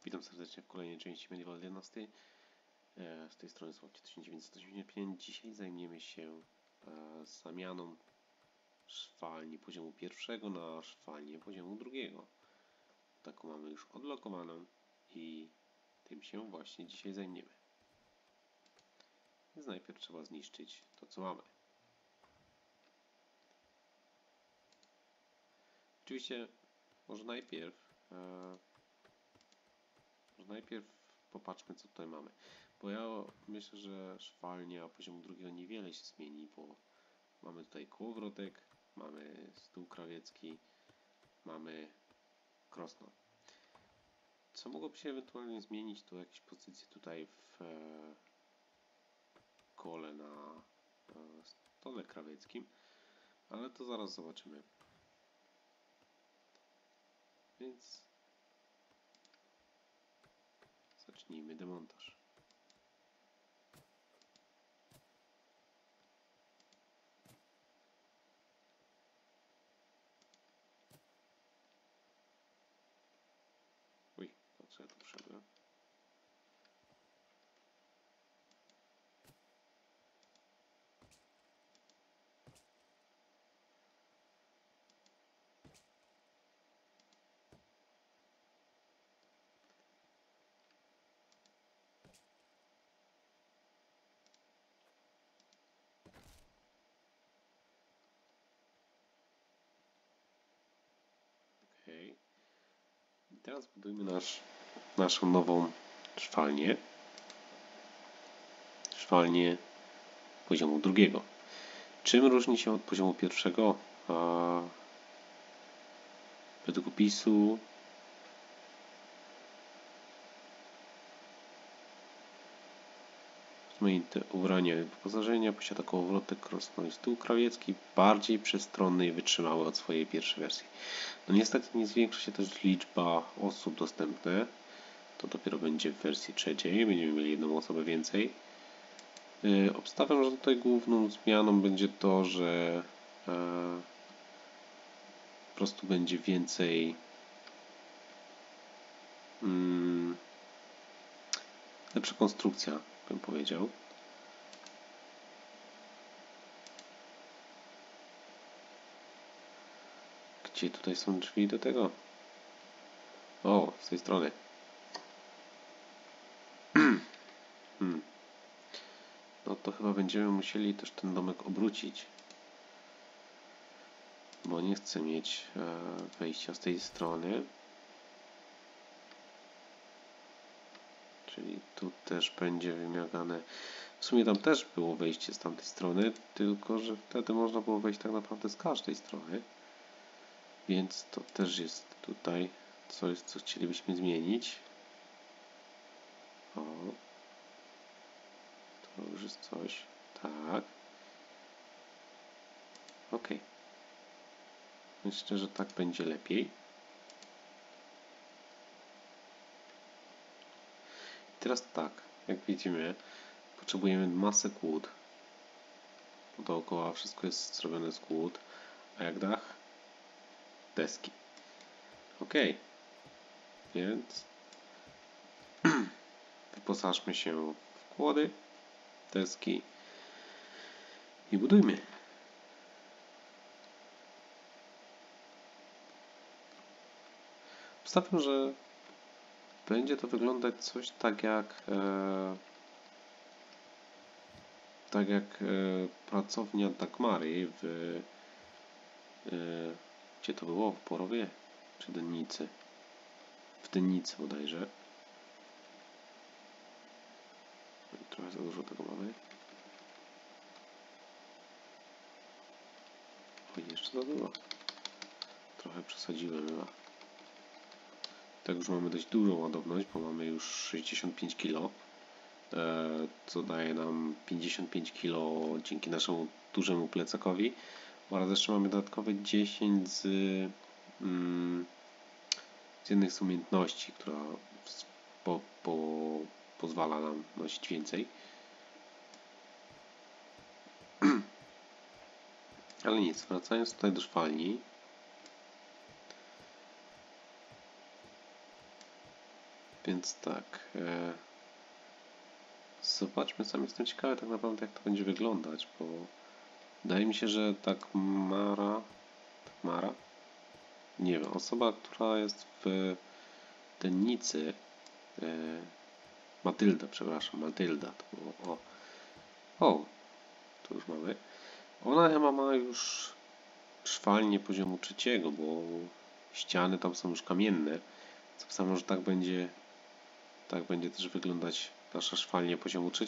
Witam serdecznie w kolejnej części Medieval 11. Z tej strony Słowcie 1985. Dzisiaj zajmiemy się zamianą szwalni poziomu pierwszego na szwalnię poziomu drugiego. Taką mamy już odblokowaną i tym się właśnie dzisiaj zajmiemy. Więc najpierw trzeba zniszczyć to, co mamy. Oczywiście może najpierw popatrzmy, co tutaj mamy. Bo ja myślę, że szwalnia poziomu drugiego niewiele się zmieni, bo mamy tutaj kołowrotek, mamy stół krawiecki, mamy krosno. Co mogłoby się ewentualnie zmienić, to jakieś pozycje tutaj w kole na stole krawieckim, ale to zaraz zobaczymy. Więc zacznijmy demontaż. Uj, po co ja tu wszedłem? Okej. I teraz budujmy naszą nową szwalnię. Szwalnię poziomu drugiego. Czym różni się od poziomu pierwszego? Według opisu rozmaite ubrania i wyposażenia, posiada kołowrotek, krosno i stół krawiecki, bardziej przestronny i wytrzymały od swojej pierwszej wersji. No niestety nie zwiększa się też liczba osób dostępne. To dopiero będzie w wersji trzeciej, będziemy mieli jedną osobę więcej. Obstawiam, że tutaj główną zmianą będzie to, że po prostu będzie więcej lepsza konstrukcja, bym powiedział. Gdzie tutaj są drzwi do tego? O, z tej strony. No to chyba będziemy musieli też ten domek obrócić. Bo nie chcę mieć wejścia z tej strony. Czyli tu też będzie wymagane. W sumie tam też było wejście z tamtej strony, tylko że wtedy można było wejść tak naprawdę z każdej strony. Więc to też jest tutaj coś, co chcielibyśmy zmienić. O. To już jest coś. Tak. Ok. Myślę, że tak będzie lepiej. Teraz tak, jak widzimy, potrzebujemy masę kłód. Dookoła wszystko jest zrobione z kłód. A jak dach? Deski. Ok. Więc wyposażmy się w kłody, deski i budujmy. Obstawiam, że będzie to wyglądać coś tak jak pracownia Dagmary gdzie to było? W Porowie? Czy Dennicy? W Dennicy bodajże. Trochę za dużo tego mamy. Oj, jeszcze za dużo. Trochę przesadziłem chyba. Tak już mamy dość dużą ładowność, bo mamy już 65 kg. Co daje nam 55 kg dzięki naszemu dużemu plecakowi. Oraz jeszcze mamy dodatkowe 10 z jednych z umiejętności, która pozwala nam nosić więcej. Ale nic, wracając tutaj do szwalni. Więc tak. Zobaczmy, sam jestem ciekawy tak naprawdę jak to będzie wyglądać, bo wydaje mi się, że tak Mara? Nie wiem, osoba, która jest w Dennicy, Matylda, przepraszam, Matylda, to było, o, to już mamy. Ona chyba ma już szwalnię poziomu 3, bo ściany tam są już kamienne. Co samo, że tak będzie też wyglądać nasza szwalnia poziomu 3.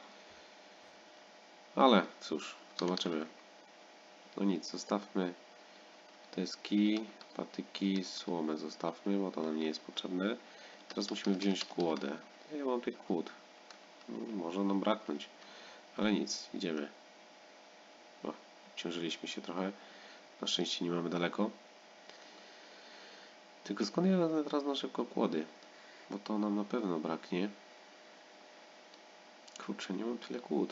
Ale cóż, zobaczymy. No nic, zostawmy deski, patyki, słomę zostawmy, bo to nam nie jest potrzebne. Teraz musimy wziąć kłodę. Ja mam tych kłód. Może nam braknąć. Ale nic, idziemy. O, obciążyliśmy się trochę. Na szczęście nie mamy daleko. Tylko skąd ja wezmę teraz na szybko kłody? Bo to nam na pewno braknie. Kurczę, nie mam tyle kłód.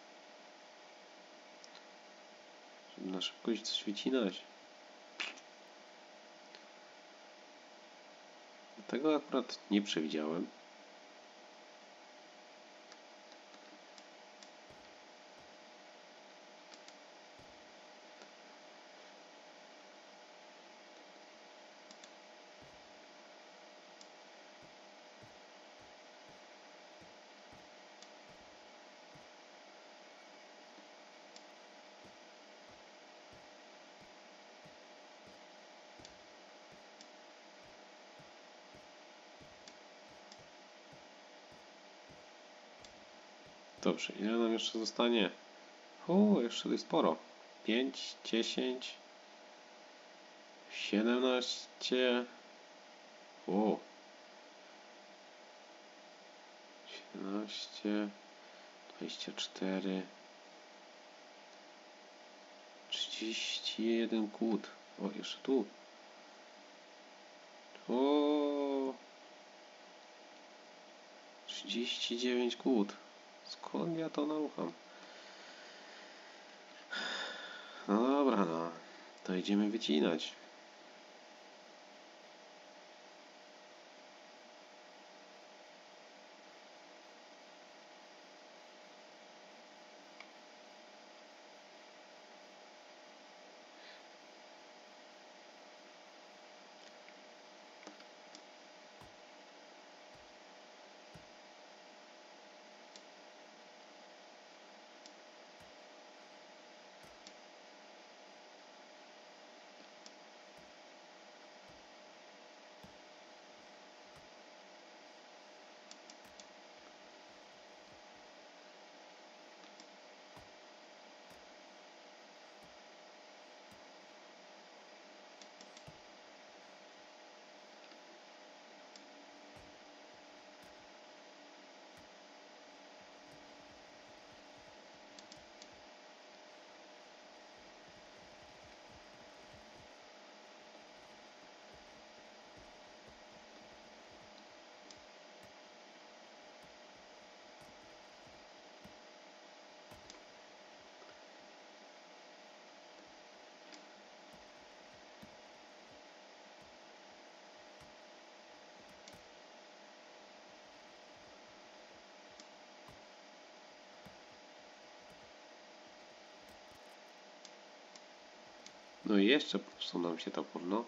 Żeby na szybko iść coś wycinać. Tego akurat nie przewidziałem. Dobrze, ile nam jeszcze zostanie? Jeszcze jest sporo. 5, 10, 17. 17, 24, 31 kłód. Jeszcze tu. 39 kłód. Skąd ja to naucham? No dobra, no. To idziemy wycinać. No i jeszcze popsuł nam się topór, no.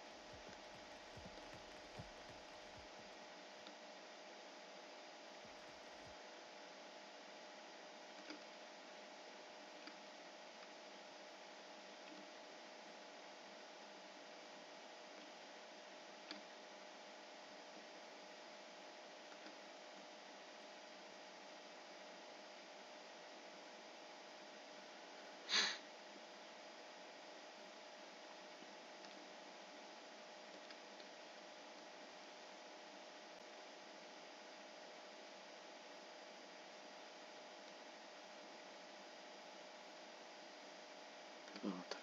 O, tak.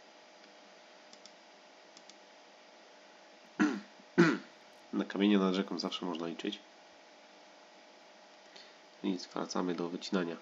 Na kamienie nad rzeką zawsze można liczyć. Nic, wracamy do wycinania.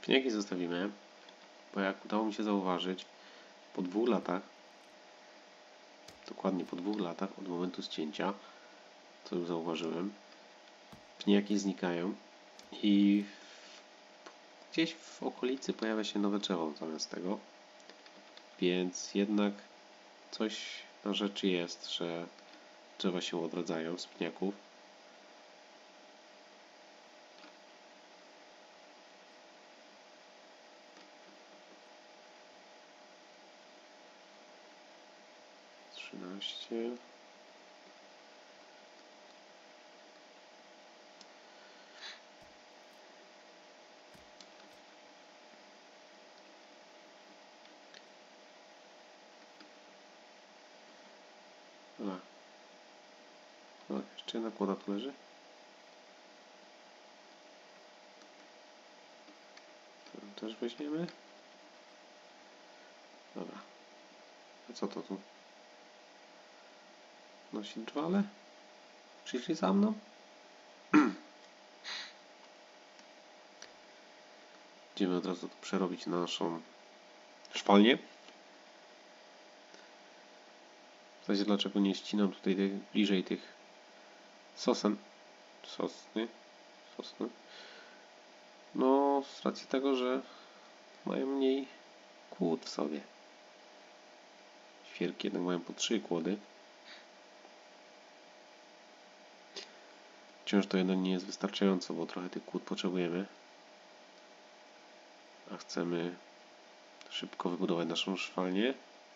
Pniaki zostawimy, bo jak udało mi się zauważyć, po 2 latach, dokładnie po 2 latach od momentu zcięcia, co już zauważyłem, pniaki znikają i gdzieś w okolicy pojawia się nowe drzewo zamiast tego, więc jednak coś na rzeczy jest, że drzewa się odradzają z pniaków. Trzynaście. O, jeszcze jedna kłoda tu leży. To też weźmiemy. Dobra. A co to tu? Nosi drwale? Przyszli za mną? Idziemy od razu to przerobić na naszą szwalnię. W zasadzie dlaczego nie ścinam tutaj bliżej tych sosny? No, z racji tego, że mają mniej kłód w sobie. Świerki jednak mają po 3 kłody. Wciąż to jednak nie jest wystarczająco, bo trochę tych kłód potrzebujemy. A chcemy szybko wybudować naszą szwalnię.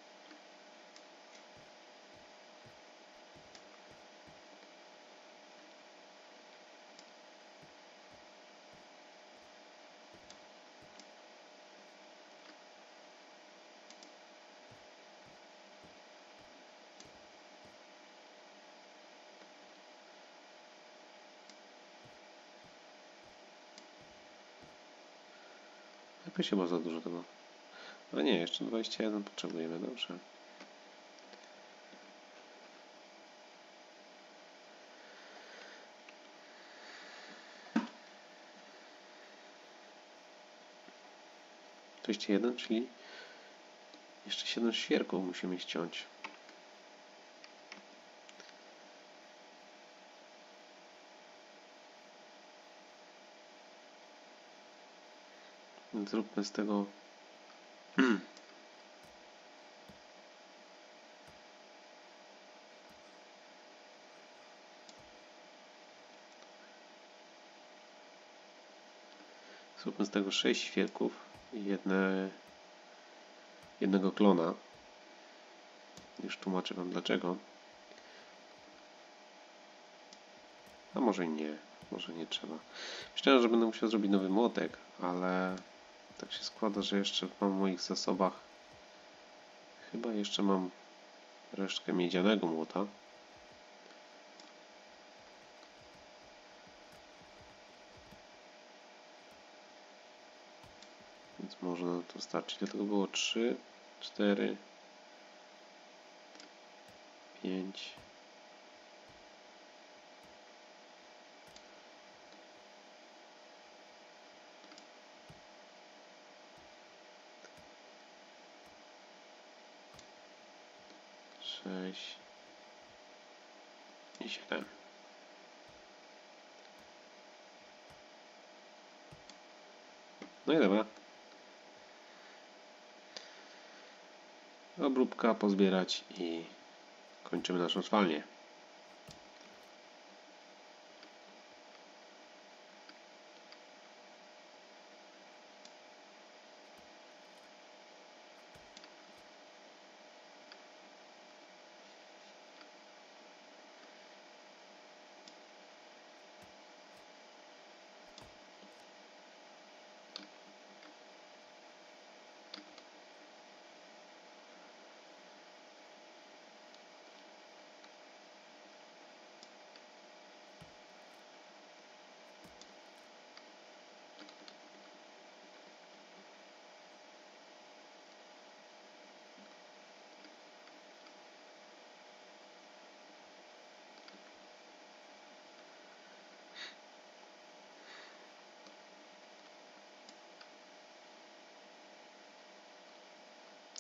Jakoś chyba za dużo tego. Ale nie, jeszcze 21 potrzebujemy, dobrze. To jeszcze 1, czyli jeszcze 7 świerków musimy ściąć. Więc zróbmy z tego zróbmy z tego 6 świerków i jednego klona. Już tłumaczę Wam dlaczego. A może nie. Może nie trzeba. Myślałem, że będę musiał zrobić nowy młotek, ale tak się składa, że jeszcze mam w moich zasobach chyba jeszcze mam resztkę miedzianego młota. Więc może nam to starczyć. Dlatego było 3, 4, 5. I 7. No i dobra. Obróbka, pozbierać i kończymy naszą szwalnię.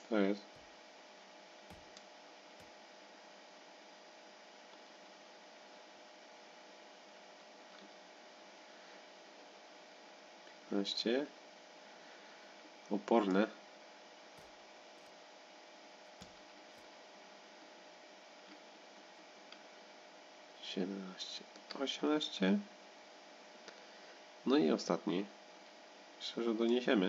To jest. Wreszcie. Oporne. 17, 18. No i ostatni. Myślę, że doniesiemy.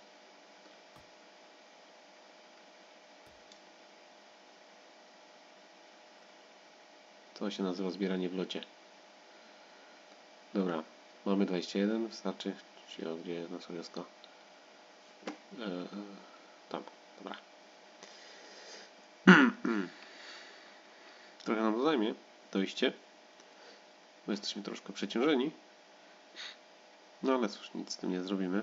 To się nazywa zbieranie w locie. Dobra, mamy 21, wystarczy. Czyli gdzie nasza wioska? Tam, dobra. Trochę nam to zajmie, dojście, bo jesteśmy troszkę przeciążeni. No ale cóż, nic z tym nie zrobimy.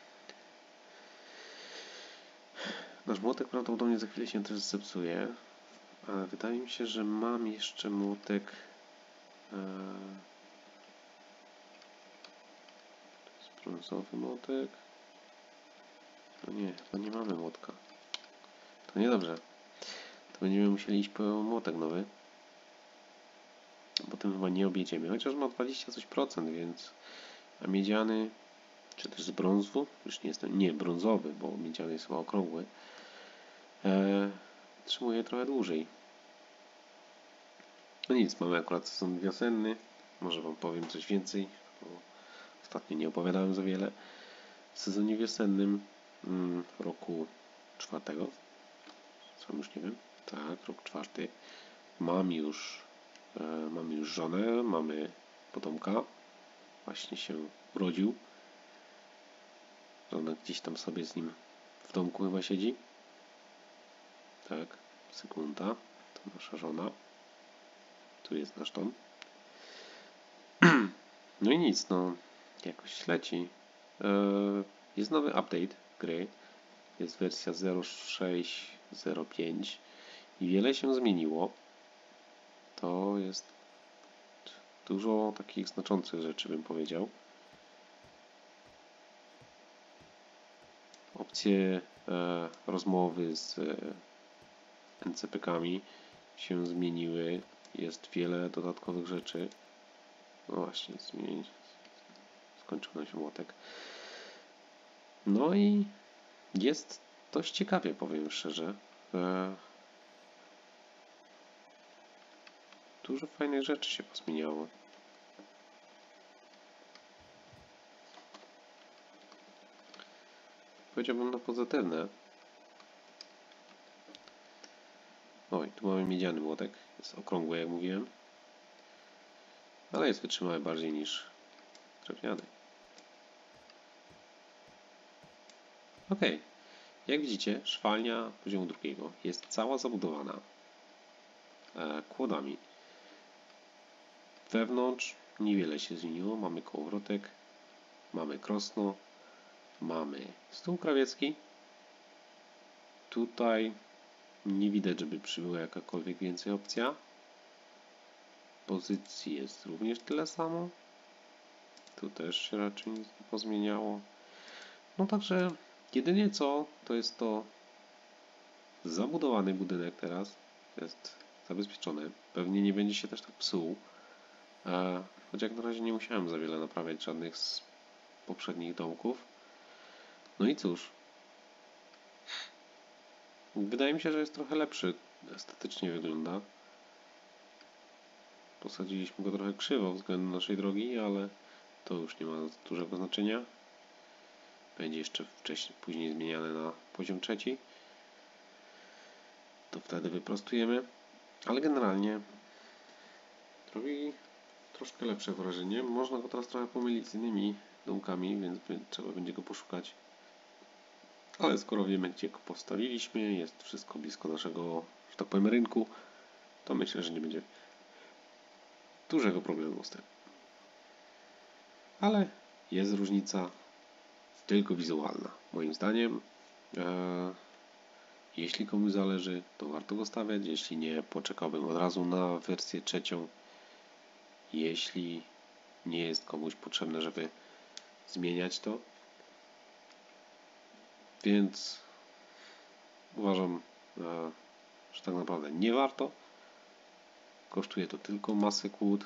Nasz młotek prawdopodobnie za chwilę się też zepsuje. Ale wydaje mi się, że mam jeszcze młotek. To jest brązowy młotek. No nie, chyba nie mamy młotka. To niedobrze. To będziemy musieli iść po młotek nowy. Potem chyba nie objedziemy. Chociaż ma 20 coś procent, więc... A miedziany... Czy też z brązu? Już nie jestem... Nie, brązowy, bo miedziany jest chyba okrągły. Trzymuje trochę dłużej. No nic, mamy akurat sezon wiosenny. Może wam powiem coś więcej, bo ostatnio nie opowiadałem za wiele. W sezonie wiosennym roku 4. Sam już nie wiem. Tak, rok 4. Mamy już żonę, mamy potomka. Właśnie się urodził. Żona gdzieś tam sobie z nim w domku chyba siedzi. Tak, sekunda. To nasza żona. Tu jest nasz dom. No i nic, no jakoś leci. Jest nowy update gry. Jest wersja 0.6.0.5 i wiele się zmieniło. To jest dużo takich znaczących rzeczy, bym powiedział. Opcje rozmowy z NCPK-ami się zmieniły. Jest wiele dodatkowych rzeczy. No właśnie, skończył nam się młotek. No i jest dość ciekawie, powiem szczerze. Dużo fajnych rzeczy się pozmieniało. Powiedziałbym na pozytywne. Oj, tu mamy miedziany młotek. Jest okrągły, jak mówiłem. Ale jest wytrzymały bardziej niż drewniany. Ok. Jak widzicie, szwalnia poziomu 2 jest cała zabudowana kłodami. Wewnątrz niewiele się zmieniło. Mamy kołowrotek, mamy krosno, mamy stół krawiecki. Tutaj nie widać, żeby przybyła jakakolwiek więcej opcja. Pozycji jest również tyle samo. Tu też się raczej nic nie pozmieniało. No także jedynie co, to jest to zabudowany budynek teraz. Jest zabezpieczony. Pewnie nie będzie się też tak psuł. Choć jak na razie nie musiałem za wiele naprawiać żadnych z poprzednich domków. No i cóż. Wydaje mi się, że jest trochę lepszy. Estetycznie wygląda. Posadziliśmy go trochę krzywo względem naszej drogi, ale to już nie ma dużego znaczenia. Będzie jeszcze później zmieniany na poziom 3. To wtedy wyprostujemy. Ale generalnie robi troszkę lepsze wrażenie. Można go teraz trochę pomylić z innymi domkami, więc trzeba będzie go poszukać. Ale skoro wiemy, gdzie go postawiliśmy, jest wszystko blisko naszego, że tak powiem, rynku, to myślę, że nie będzie dużego problemu z tym. Ale jest różnica tylko wizualna. Moim zdaniem, jeśli komuś zależy, to warto go stawiać. Jeśli nie, poczekałbym od razu na wersję 3. Jeśli nie jest komuś potrzebne, żeby zmieniać to. Więc uważam, że tak naprawdę nie warto. Kosztuje to tylko masę kłód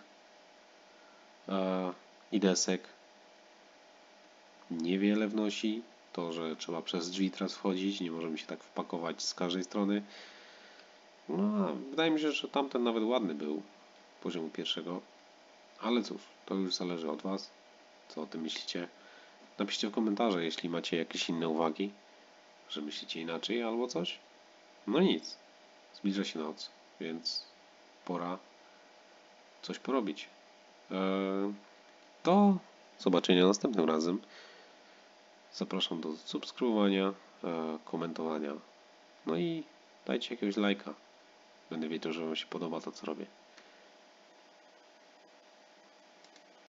i desek. Niewiele wnosi. To, że trzeba przez drzwi teraz wchodzić, nie możemy się tak wpakować z każdej strony. No, a wydaje mi się, że tamten nawet ładny był poziomu pierwszego. Ale cóż, to już zależy od Was. Co o tym myślicie? Napiszcie w komentarze, jeśli macie jakieś inne uwagi, że myślicie inaczej albo coś. No nic. Zbliża się noc, więc pora coś porobić. Do zobaczenia następnym razem. Zapraszam do subskrybowania, komentowania. No i dajcie jakiegoś lajka. Będę wiedział, że Wam się podoba to, co robię.